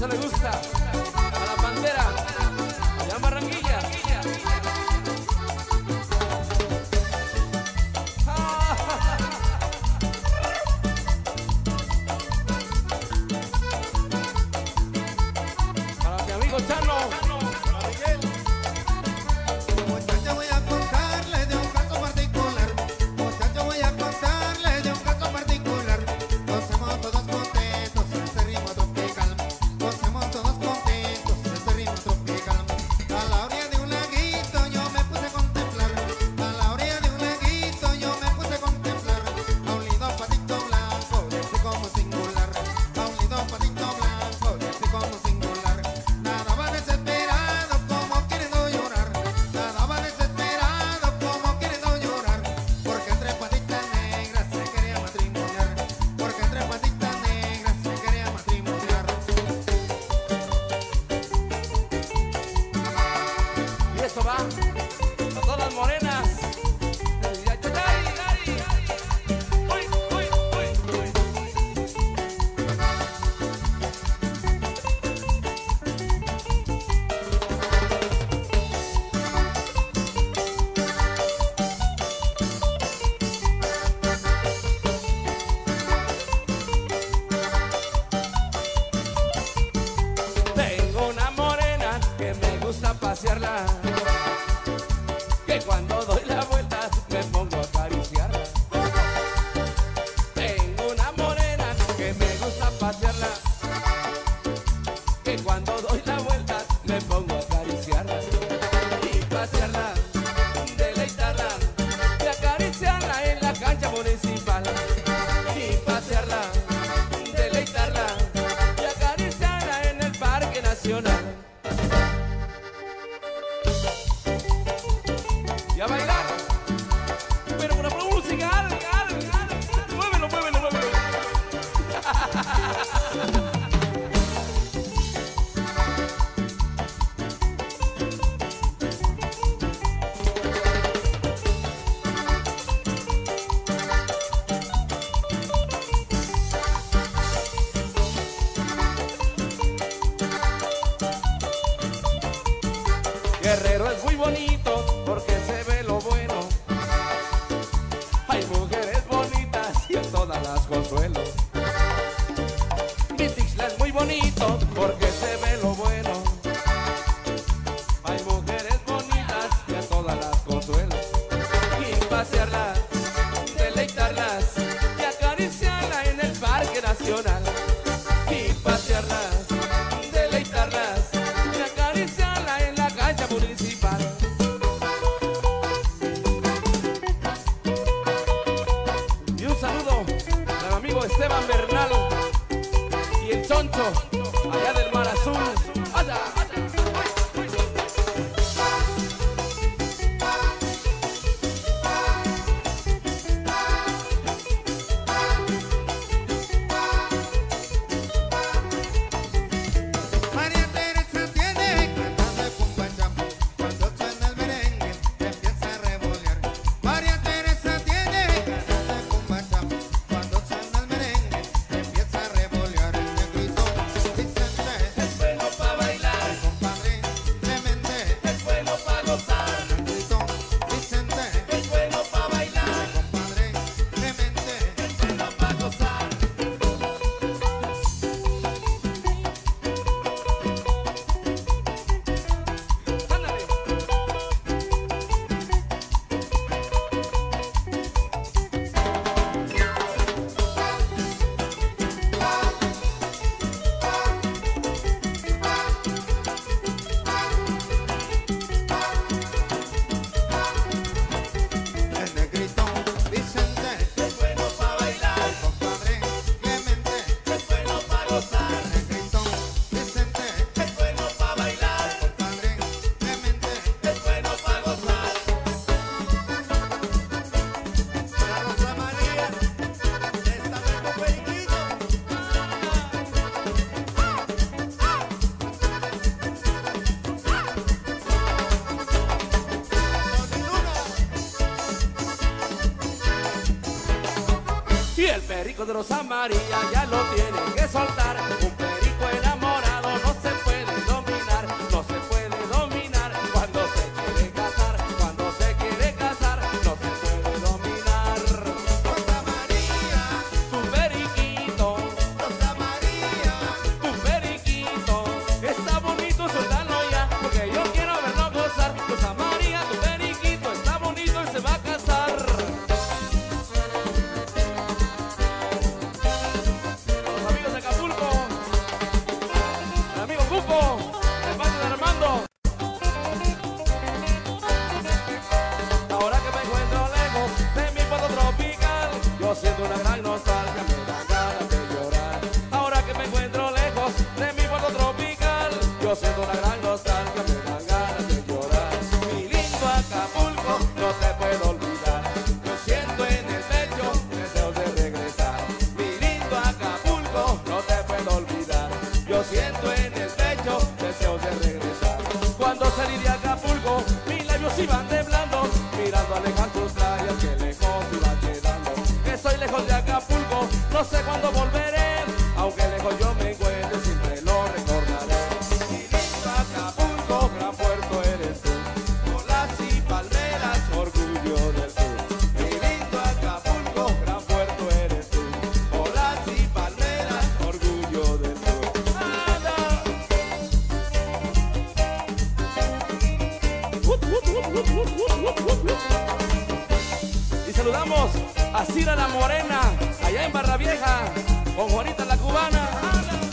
Eso le gusta a la bandera allá en Barranquilla. Para mi amigo Chano, para Miguel. Muchacho, voy a contarle de un caso particular. Muchacho, voy a contarle de un caso particular. Gocemos todos contentos en este ritmo tropical. Gocemos todos contentos en este ritmo tropical. A la orilla de un laguito yo me puse a contemplar. A la orilla de un laguito yo me puse a contemplar. A un lindo patito blanco, y así como singular. A un lindo patito blanco, y así como singular. Nadaba desesperado como queriendo llorar. Nadaba desesperado como queriendo llorar. Porque entre patitas negras se quería matrimoniar. Porque entre patitas negras se quería matrimoniar. Y esto va a todas las morenas. Uy, uy, uy, uy. Tengo una morena que me gusta pasearla, que cuando doy la vuelta me pongo a acariciarla. Tengo una morena que me gusta pasearla, que cuando doy la vuelta me pongo a acariciarla. Y pasearla, deleitarla, y acariciarla en la cancha municipal. Y pasearla, deleitarla, y acariciarla en el Parque Nacional. Y a bailar, pero con la música, muévelo, muévelo, muévelo. Guerrero es muy bonito porque se ve lo bueno. Hay mujeres bonitas y a todas las consuelo. Mi Tixla es muy bonito porque se ve lo bueno. Hay mujeres bonitas y a todas las consuelo. Y pasearlas, deleitarlas y acariciarlas en el Parque Nacional. Y pasearlas, deleitarlas y acariciarlas en la cancha municipal. Y un saludo al amigo Esteban Bernal y el Choncho allá del Mar Azul. ¡Allá! María Teresa tiene cantando el cumbacham. Cuando suena el merengue empieza a revolear. María Teresa tiene cantando el cumbacham. Cuando suena el merengue empieza a revolear. El negrito Vicente Es bueno pa' bailar, el compadre Clemente es bueno pa' gozar, el negrito Vicente es bueno pa' bailar, el compadre Clemente. es bueno pa' gozar. Ándale. El negrito Vicente Es bueno pa' bailar, el compadre Clemente es bueno pa' gozar, el negrito Vicente es bueno pa' bailar, compadre Clemente. es bueno pa' gozar. Para Rosa María, Testamento Periquito. Y el perico de Rosa María ya lo tiene que soltar. Un perico enamorado Yo siento una gran nostalgia, me dan ganas de llorar. Ahora que me encuentro lejos de mi puerto tropical, yo siento una gran nostalgia, me dan ganas de llorar. Mi lindo Acapulco, no te puedo olvidar. Yo siento en el pecho deseos de regresar. Mi lindo Acapulco, no te puedo olvidar. Yo siento en el pecho deseos de regresar. Cuando salí de Acapulco, mis labios iban temblando, mirando alejar sus playas que lejos iban quedando. Estoy lejos de Acapulco, no sé cuándo volveré, aunque lejos yo me encuentre, siempre lo recordaré. Mi lindo Acapulco, gran puerto eres tú, olas y palmeras, orgullo del sur. Mi lindo Acapulco, gran puerto eres tú, olas y palmeras, orgullo del sur. ¡Anda! Y saludamos a Cira la Morena, allá en Barra Vieja, con Juanita la Cubana.